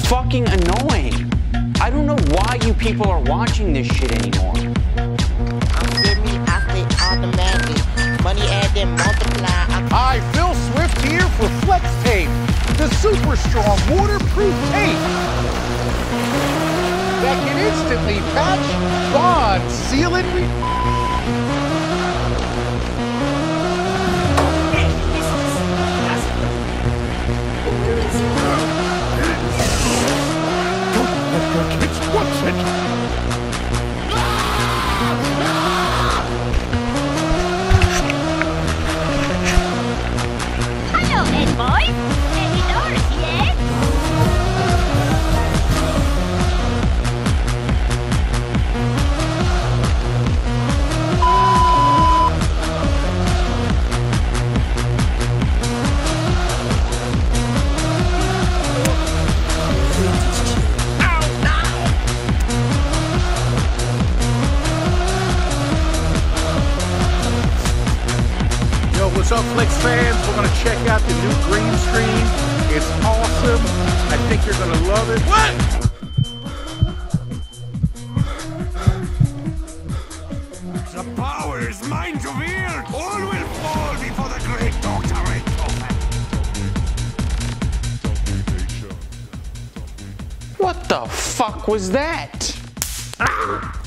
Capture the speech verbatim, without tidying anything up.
fucking annoying. I don't know why you people are watching this shit anymore. I'm me, I say automatic. Money add and multiply. Hi, Phil Swift here for Flex Tape, the super strong waterproof tape that can instantly patch, bond, seal, and re- What's it? Hello, Ed boys. Any doors yet? What's up, Flex fans? We're gonna check out the new green screen. It's awesome. I think you're gonna love it. What? The power is mine to wield. All will fall before the great Doctor Beethoven. What the fuck was that? Ah!